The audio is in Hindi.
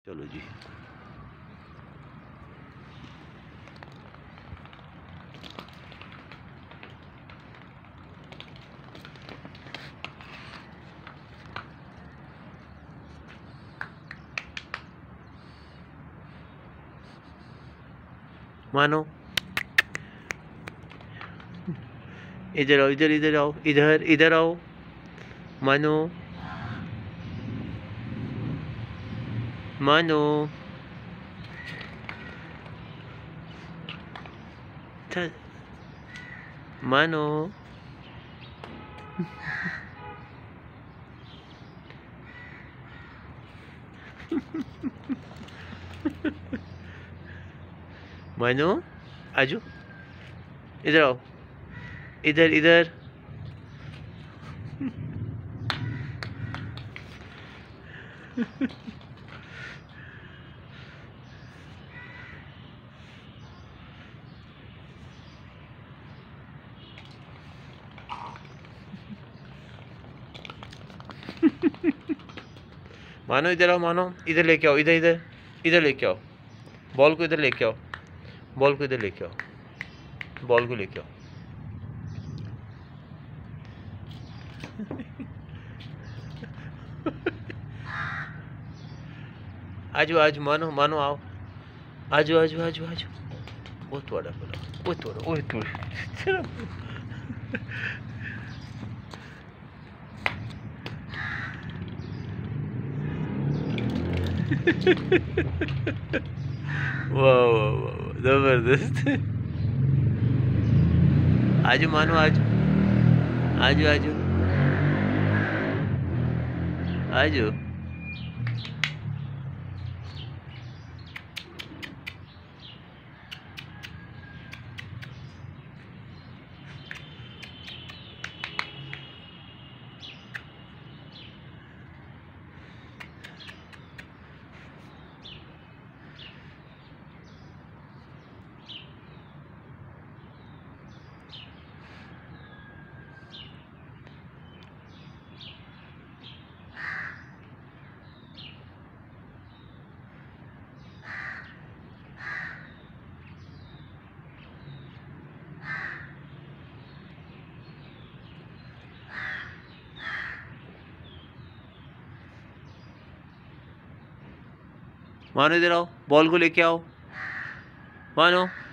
चलो जी। मानो इधर आओ, इधर इधर आओ, इधर इधर आओ। मानो मानो मानो मानो आजो, इधर आओ, इधर इधर। मानो इधर आओ, मानो इधर लेके आओ, इधर इधर इधर लेके आओ। बॉल को इधर लेके आओ, बॉल को इधर लेके आओ, बॉल को लेके आओ। आजो आजो, मानो मानो आओ, आजो आजो आजो आजो। वो थोड़ा बोला, वो थोड़ा, वो थोड़ा। वाह वाह वाह, जबरदस्त। आजो मानो, आजो आजो आजो आजो। मानो इधर आओ, बॉल को लेके आओ, मानो।